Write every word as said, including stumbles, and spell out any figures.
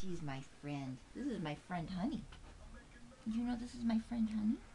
she's my friend. This is my friend Honey. Did you know this is my friend Honey?